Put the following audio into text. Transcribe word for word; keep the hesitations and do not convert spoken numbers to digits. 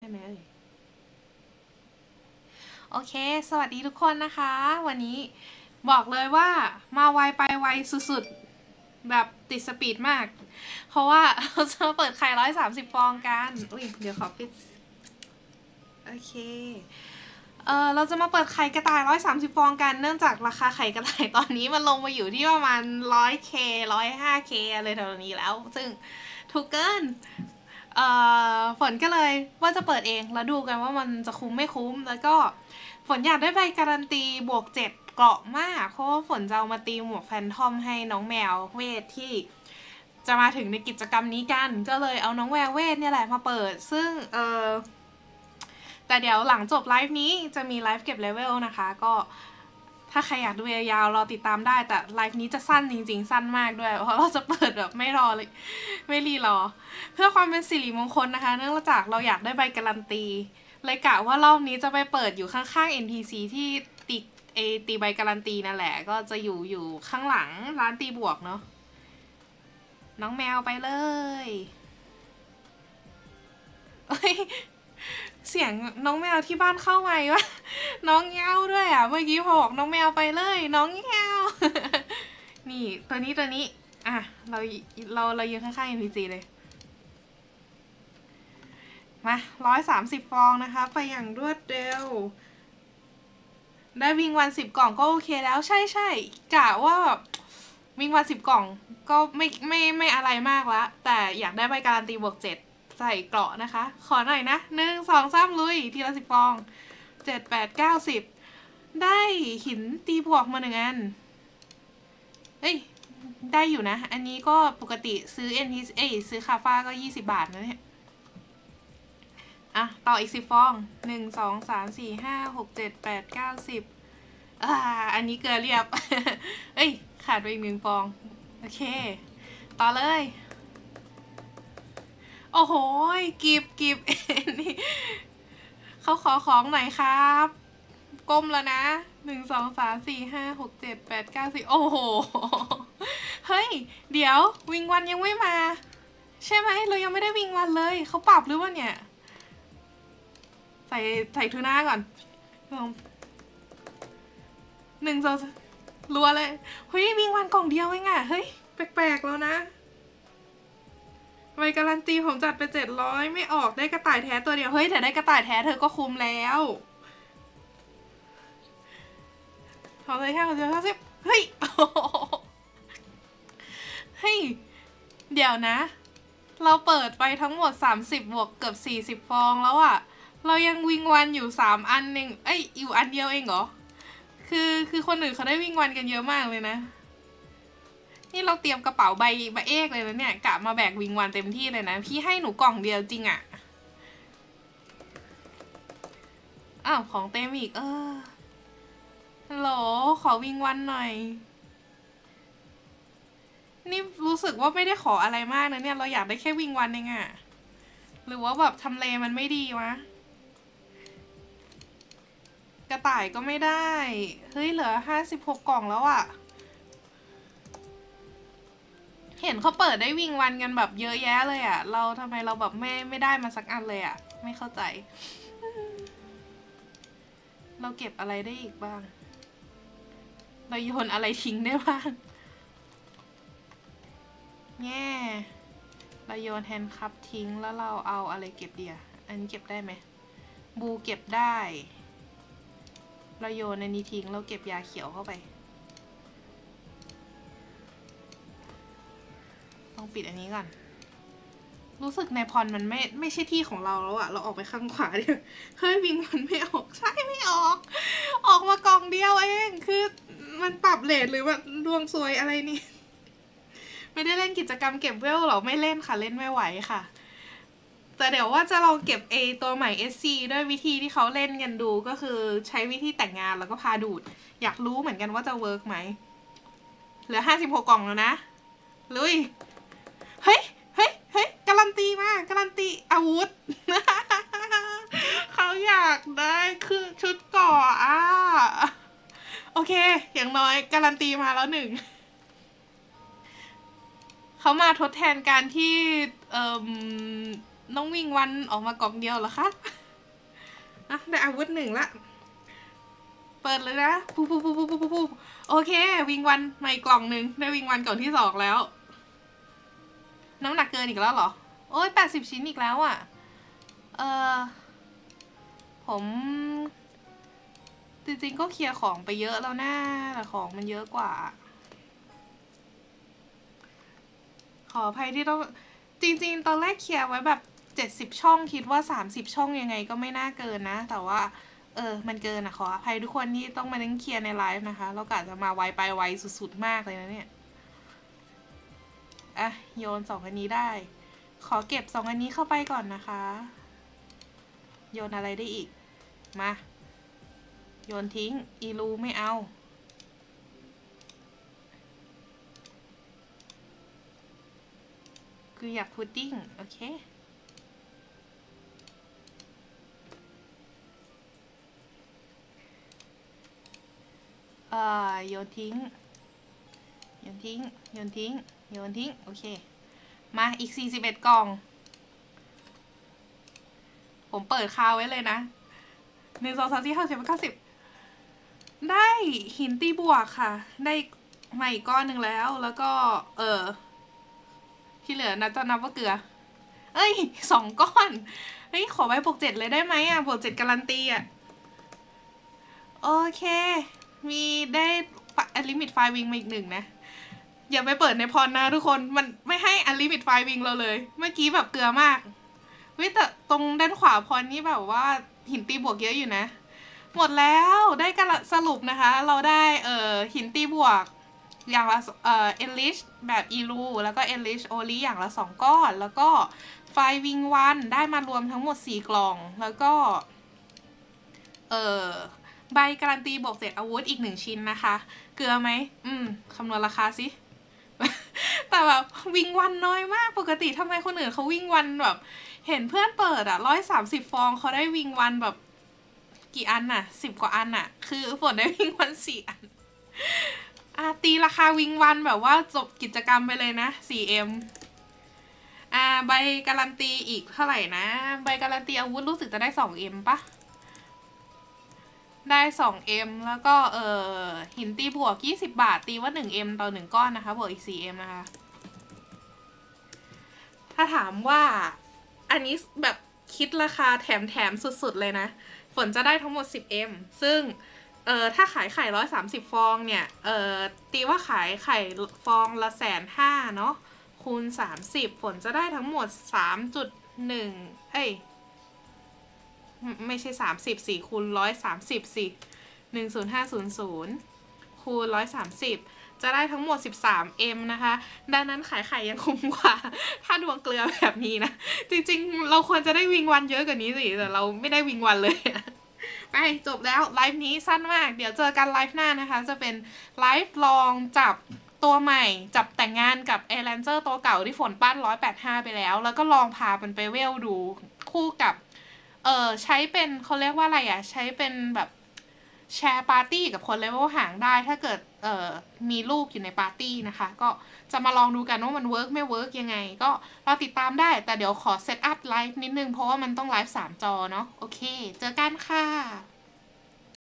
ไหมเอ่ยโอเคสวัสดีทุกคนนะคะวันนี้บอกเลยว่ามาไวไปไวสุดๆแบบติดสปีดมากเพราะว่าเราจะมาเปิดไข่ร้อยสามสิบฟองกันอุ้ยเดี๋ยวขอปิดโอเคเออเราจะมาเปิดไข่กระต่ายร้อยสามสิบฟองกันเนื่องจากราคาไข่กระต่ายตอนนี้มันลงมาอยู่ที่ประมาณร้อยเคร้อยห้าเคอะไรแถวนี้แล้วซึ่งถูกเกินเอ่อฝนก็เลยว่าจะเปิดเองแล้วดูกันว่ามันจะคุ้มไม่คุ้มแล้วก็ฝนอยากได้ใบการันตีบวกเจ็ดเกราะมากเพราะว่าฝนจะเอามาตีหมวกแฟนทอมให้น้องแมวเวทที่จะมาถึงในกิจกรรมนี้กันก็เลยเอาน้องแมวเวทเนี่ยแหละมาเปิดซึ่งเออแต่เดี๋ยวหลังจบไลฟ์นี้จะมีไลฟ์เก็บเลเวลนะคะก็ถ้าใครอยากดูยาวๆรอติดตามได้แต่ไลฟ์นี้จะสั้นจริงๆสั้นมากด้วยเพราะเราจะเปิดแบบไม่รอเลยไม่รีรอเพื่อความเป็นสิริมงคลนะคะเนื่องจากเราอยากได้ใบการันตีเลยกะว่ารอบนี้จะไปเปิดอยู่ข้างๆ เอ็น ที ซี ที่ตีเอตีใบการันตีนั่นแหละก็จะอยู่อยู่ข้างหลังร้านตีบวกเนาะน้องแมวไปเลยเฮ้ยเสียงน้องแมวที่บ้านเข้าไหมวะน้องเงี้ยวด้วยอ่ะเมื่อกี้พอบอกน้องแมวไปเลยน้องเงี้ยวนี่ตัวนี้ตัวนี้อ่ะเราเราเรายืนข้างๆ เอ็น ที ซี เลยมาร้อยสามสิบฟองนะคะไปอย่างรวดเร็วได้วิ่งวันสิบกล่องก็โอเคแล้วใช่ใช่กะว่าวิ่งวันสิบกล่องก็ไม่ไม่ไม่อะไรมากละแต่อยากได้ใบการันตีบวกเจ็ดใส่เกราะนะคะขอหน่อยนะหนึ่งสองสามลุยทีละสิบฟองเจ็ดแปดเก้าสิบได้หินตีบวกมาหนึ่งอันเอ้ยได้อยู่นะอันนี้ก็ปกติซื้อ เอ็น ที เอ้ยซื้อคาฟ้าก็ยี่สิบบาทนะเนี่ยอ่ะต่ออีกสิบฟองหนึ่งสองสามสี่ห้าหกเจ็ดแปดเก้าสิบอ่าอันนี้เกลือเรียบ เอ้ยขาดไปอีกหนึ่งฟองโอเคต่อเลยโอ้โหกิบกิบนี่เขาขอของหน่อยครับก้มแล้วนะหนึ่งสองสามสี่ห้าหกเจ็ดแปดเก้าสิบโอ้โหเฮ้ยเดี๋ยววิงวันยังไม่มาใช่ไหมเรายังไม่ได้วิงวันเลยเขาปรับหรือว่าเนี่ยใส่ใส่ทูน่าก่อนหนึ่งสองรัวเลยเฮ้ยวิงวันกล่องเดียวเองอะเฮ้ยแปลกๆแล้วนะใบการันตีผมจัดไปเจ็ดร้อยไม่ออกได้กระต่ายแท้ตัวเดียวเฮ้ยแต่ได้กระต่ายแท้เธอก็คุ้มแล้วขอเลยแค่คนเดียวเท่าสิบเฮ้ยเฮ้ยเดี๋ยวนะเราเปิดไปทั้งหมดสามสิบบวกเกือบสี่สิบฟองแล้วอะเรายังวิงวันอยู่สามอันเองเอ้ยอยู่อันเดียวเองเหรอคือคือคนอื่นเขาได้วิ่งวันกันเยอะมากเลยนะนี่เราเตรียมกระเป๋าใบใบเอกเลยนะเนี่ยกะมาแบกวิ่งวันเต็มที่เลยนะพี่ให้หนูกล่องเดียวจริงอะอ้าวของเต็มอีกเออฮัลโหลขอวิ่งวันหน่อยนี่รู้สึกว่าไม่ได้ขออะไรมากนะเนี่ยเราอยากได้แค่วิ่งวันเองอะหรือว่าแบบทำเลมันไม่ดีวะกระต่ายก็ไม่ได้เฮ้ยเหลือห้าสิบหกกล่องแล้วอะเห็นเขาเปิดได้วิ่งวันกันแบบเยอะแยะเลยอะเราทำไมเราแบบไม่ไม่ได้มาสักอันเลยอะไม่เข้าใจเราเก็บอะไรได้อีกบ้างเราโยนอะไรทิ้งได้บ้างแง่เราโยนแฮนด์คัพทิ้งแล้วเราเอาอะไรเก็บเดียอันนี้เก็บได้ไหมบูเก็บได้เราโยนอันนี้ทิ้งเราเก็บยาเขียวเข้าไปต้องปิดอันนี้ก่อนรู้สึกในพรมันไม่ไม่ใช่ที่ของเราแล้วอะเราออกไปข้างขวาเดียวเฮ้ยวิ่งมันไม่ออกใช่ไม่ออกออกมากล่องเดียวเองคือมันปรับเลทหรือว่าดวงซวยอะไรนี่ไม่ได้เล่นกิจกรรมเก็บเวลหรอไม่เล่นค่ะเล่นไม่ไหวค่ะแต่เดี๋ยวว่าจะลองเก็บ A ตัวใหม่ เอส ซี ด้วยวิธีที่เขาเล่นกันดูก็คือใช้วิธีแต่งงานแล้วก็พาดูดอยากรู้เหมือนกันว่าจะเวิร์กไหมเหลือห้าสิบหกกล่องแล้วนะลุยเฮ้ยเฮ้ยเฮ้ยการันตีมาการันตีอาวุธ เขาอยากได้คือชุดเกราะอ่ะโอเคอย่างน้อยการันตีมาแล้วหนึ่งเขามาทดแทนการที่เอ่อน้องวิ่งวันออกมากล่องเดียวเหรอคะอ่ะได้อาวุธหนึ่งละเปิดเลยนะปูปูปูปูปูปูโอเควิงวันใหม่กล่องหนึ่งได้วิงวันกล่องที่สองแล้วน้ำหนักเกินอีกแล้วเหรอโอ้ยแปดสิบชิ้นอีกแล้วอ่ะเออผมจริงๆก็เคลียร์ของไปเยอะแล้วนะแต่ของมันเยอะกว่าขออภัยที่ต้องจริงๆตอนแรกเคลียร์ไว้แบบเจ็ดสิบช่องคิดว่าสามสิบช่องยังไงก็ไม่น่าเกินนะแต่ว่าเออมันเกินอะขออภัยทุกคนที่ต้องมานั่งเคลียร์ในไลฟ์นะคะเรากะจะมาไวไปไวสุดๆมากเลยนะเนี่ยอ่ะโยนสองอันนี้ได้ขอเก็บสองอันนี้เข้าไปก่อนนะคะโยนอะไรได้อีกมาโยนทิ้งอีลูไม่เอาคืออยากพุดดิ้งโอเคเอ่อโยนทิ้งโยนทิ้งโยนทิ้งโยนทิ้งโอเคมาอีกสี่สิบเอ็ดกล่องผมเปิดคาวไว้เลยนะหนึ่งสองสามสี่ห้าสิบเก้าสิบได้หินตีบวกค่ะได้ใหม่ก้อนหนึ่งแล้วแล้วก็เออที่เหลือนะจะนับว่าเกลือเอ้ยสองก้อนเฮ้ยขอไว้บวกเจ็ดเลยได้ไหมอ่ะบวกเจ็ดการันตีอ่ะโอเคมีได้อลิมิตไฟวิงมาอีกหนึ่งนะอย่าไปเปิดในพรนะทุกคนมันไม่ให้อลิมิตไฟวิงเราเลยเมื่อกี้แบบเกลือมากวิแต่ตรงด้านขวาพรนี่แบบว่าหินตีบวกเยอะอยู่นะหมดแล้วได้การสรุปนะคะเราได้เอ่อหินตีบวกอย่างละเอ่อเอลิชแบบอีลูแล้วก็เอลิชโอลีอย่างละสองก้อนแล้วก็ไฟวิงวันได้มารวมทั้งหมดสี่กล่องแล้วก็เอ่อใบการันตีบวกเศษอาวุธอีกหนึ่งชิ้นนะคะเกลือไหมอืมคำนวณราคาสิ แต่แบบวิ่งวันน้อยมากปกติทำไมคนอื่นเขาวิ่งวันแบบเห็นเพื่อนเปิดอ่ะร้อยสามสิบฟองเขาได้วิ่งวันแบบกี่อันน่ะสิบกว่าอันน่ะคือฝนได้วิ่งวันสี่อันอ่ะตีราคาวิ่งวันแบบว่าจบกิจกรรมไปเลยนะ สี่เอ็ม อ่าใบการันตีอีกเท่าไหร่นะใบการันตีอาวุธรู้สึกจะได้ สองเอ็ม ปะได้ สองเอ็ม แล้วก็เออหินตีบวกยี่สิบบาทตีว่า หนึ่งเอ็ม ต่อหนึ่งก้อนนะคะบวกอีก สี่เอ็ม นะคะถ้าถามว่าอันนี้แบบคิดราคาแถมแถมสุดๆเลยนะฝนจะได้ทั้งหมด สิบเอ็ม ซึ่งเออถ้าขายไข่ร้อยสามสิบฟองเนี่ยเออตีว่าขายไข่ฟองละแสนห้าเนาะคูณสามสิบฝนจะได้ทั้งหมด สามจุดหนึ่ง เอ้ยไม่ใช่สามสิบสี่คูณร้อยสามสิบสี่หนึ่งศูนย์ห้าศูนย์ศูนย์คูณร้อยสามสิบจะได้ทั้งหมด สิบสามเอ็ม นะคะดังนั้นขายไข่ยังคุ้มกว่าถ้าดวงเกลือแบบนี้นะจริงๆเราควรจะได้วิงวันเยอะกว่านี้สิแต่เราไม่ได้วิงวันเลยไปจบแล้วไลฟ์นี้สั้นมากเดี๋ยวเจอกันไลฟ์หน้านะคะจะเป็นไลฟ์ลองจับตัวใหม่จับแต่งงานกับเอเลนเจอร์ตัวเก่าที่ฝนปั้นหนึ่งร้อยแปดสิบห้าไปแล้วแล้วก็ลองพามันไปเวลดูคู่กับเออใช้เป็นเขาเรียกว่าอะไรอ่ะใช้เป็นแบบแชร์ปาร์ตี้กับคนเลเวลห่างได้ถ้าเกิดเอ่อมีลูกอยู่ในปาร์ตี้นะคะก็จะมาลองดูกันว่ามันเวิร์กไม่เวิร์กยังไงก็เราติดตามได้แต่เดี๋ยวขอเซตอัพไลฟ์นิดนึงเพราะว่ามันต้องไลฟ์สามจอเนาะโอเคเจอกันค่ะ